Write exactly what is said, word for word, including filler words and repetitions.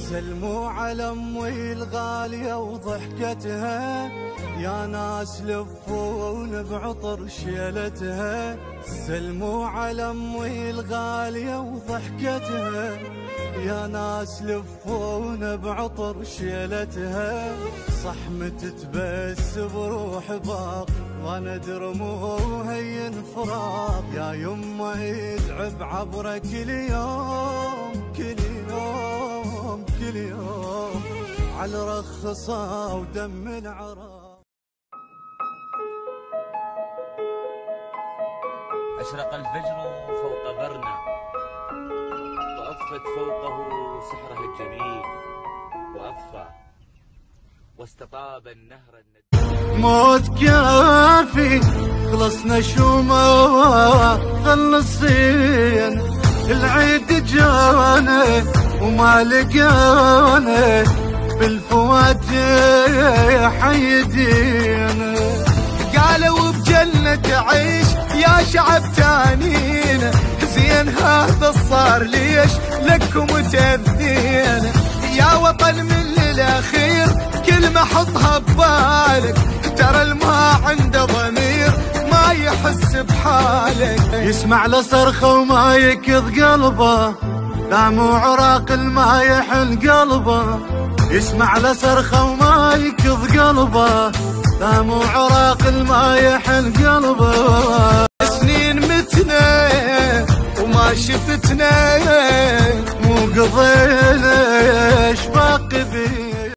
سلموا على امي الغالية وضحكتها، يا ناس لفون بعطر شيلتها. سلموا على امي الغالية وضحكتها، يا ناس لفون بعطر شيلتها. صحمة تبس بروح باق وانا درمو هين فراق، يا يما يتعب عبره كل يوم كل يوم كل يوم على رخصة ودم العراق. أشرق الفجر فوق برنا، وأفت فوقه سحرها الجميل، وأفى واستطاب النهر النديم. موت كافي خلصنا شومه خلصين، العيد جانا وما لقانا بالفوات حيدينا. قالوا بجنة عيش يا شعب تانينا، زين هذا صار ليش لكم تأذينا؟ يا وطن من الاخير كلمة حطها ببالك، ترى الما عنده ضمير ما يحس بحالك. يسمع لصرخه وما يكض قلبه، دموع عراق الما يحل قلبه. يسمع لصرخه وما يكض قلبه، دموع عراق الما يحل قلبه. سنين متنا وما شفتنا، مو قضينا ايش باقي بيه.